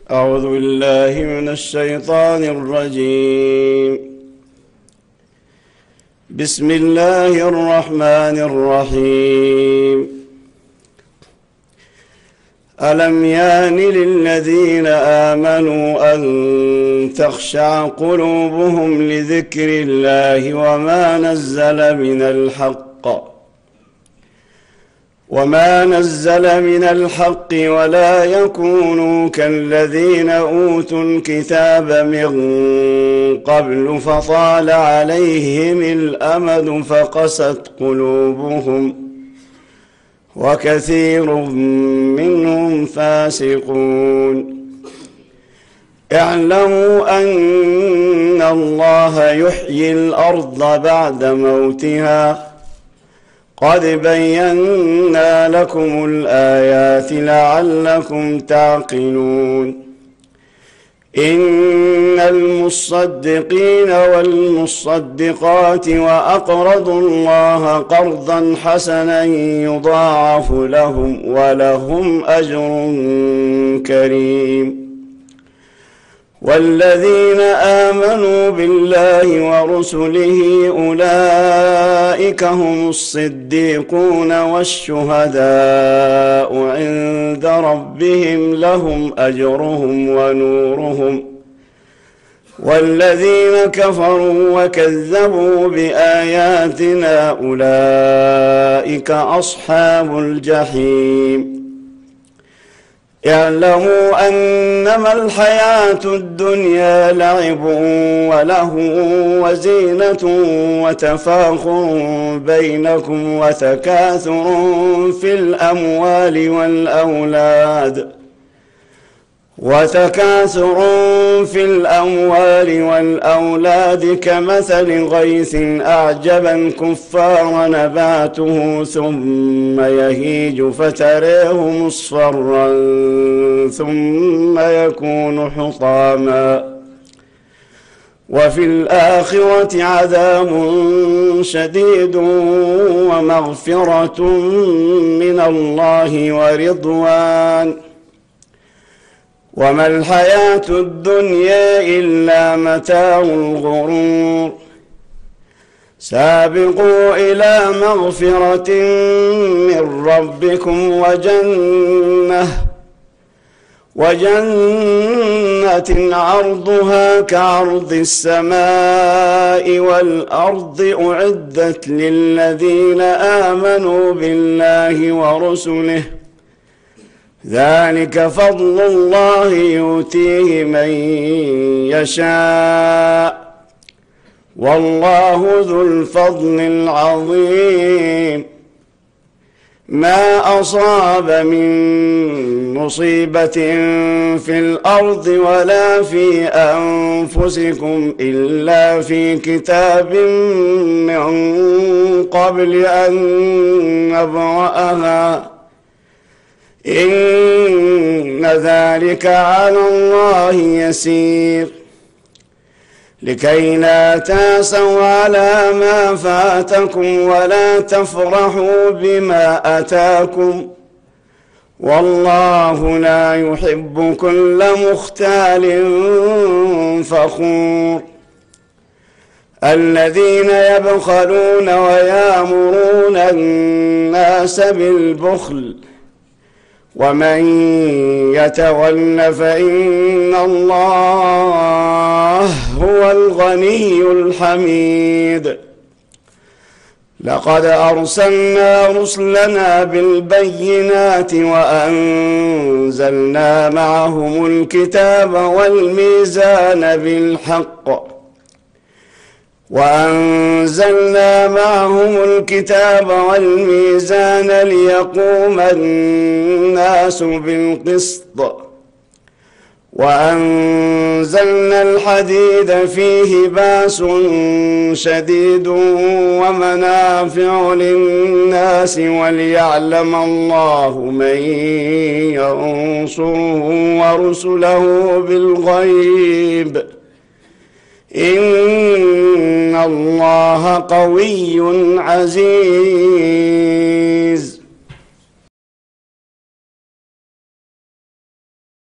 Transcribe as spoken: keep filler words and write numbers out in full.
أعوذ بالله من الشيطان الرجيم. بسم الله الرحمن الرحيم. ألم يان للذين آمنوا أن تخشع قلوبهم لذكر الله وما نزل من الحق وما نزل من الحق ولا يكونوا كالذين أوتوا الكتاب من قبل فطال عليهم الأمد فقست قلوبهم وكثير منهم فاسقون. اعلموا أن الله يحيي الأرض بعد موتها قد بينا لكم الآيات لعلكم تعقلون. إن المصدقين والمصدقات وأقرضوا الله قرضا حسنا يضاعف لهم ولهم أجر كريم. والذين آمنوا بالله ورسله أولئك هم الصديقون والشهداء عند ربهم لهم أجرهم ونورهم. والذين كفروا وكذبوا بآياتنا أولئك أصحاب الجحيم. اعلموا أنما الحياة الدنيا لعب وله وزينة وتفاخر بينكم وتكاثر في الأموال والأولاد وتكاثر في الأموال والأولاد كمثل غيث أعجب الكفار نباته ثم يهيج فتريه مصفرا ثم يكون حطاما وفي الآخرة عذاب شديد ومغفرة من الله ورضوان. وما الحياة الدنيا إلا متاع الغرور. سابقوا إلى مغفرة من ربكم وجنة وجنة عرضها كعرض السماء والأرض أعدت للذين آمنوا بالله ورسله ذلك فضل الله يؤتيه من يشاء والله ذو الفضل العظيم. ما أصاب من مصيبة في الأرض ولا في أنفسكم إلا في كتاب من قبل أن نبرأها إن ذلك على الله يسير. لكي لا تأسوا على ما فاتكم ولا تفرحوا بما أتاكم والله لا يحب كل مختال فخور. الذين يبخلون ويأمرون الناس بالبخل ومن يتول فإن الله هو الغني الحميد. لقد أرسلنا رسلنا بالبينات وأنزلنا معهم الكتاب والميزان بالحق وأنزلنا معهم الكتاب والميزان ليقوم الناس بالقسط وأنزلنا الحديد فيه بأس شديد ومنافع للناس وليعلم الله من ينصره ورسله بالغيب إن الله قوي عزيز.